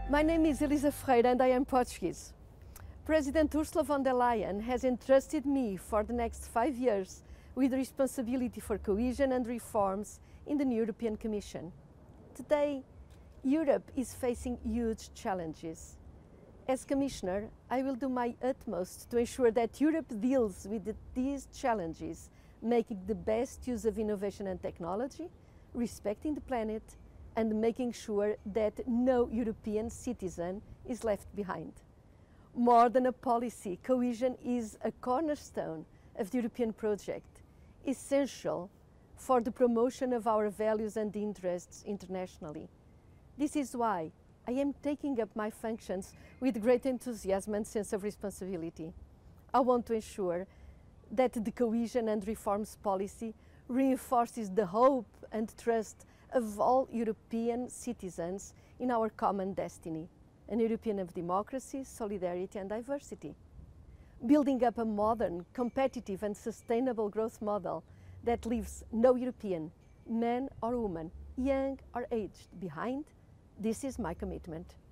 My name is Elisa Ferreira and I am Portuguese. President Ursula von der Leyen has entrusted me for the next 5 years with the responsibility for cohesion and reforms in the European Commission. Today, Europe is facing huge challenges. As Commissioner, I will do my utmost to ensure that Europe deals with these challenges, making the best use of innovation and technology, respecting the planet, and making sure that no European citizen is left behind. More than a policy, cohesion is a cornerstone of the European project, essential for the promotion of our values and interests internationally. This is why I am taking up my functions with great enthusiasm and sense of responsibility. I want to ensure that the cohesion and reforms policy reinforces the hope and trust of all European citizens in our common destiny, an European of democracy, solidarity and diversity. Building up a modern, competitive and sustainable growth model that leaves no European, man or woman, young or aged, behind, this is my commitment.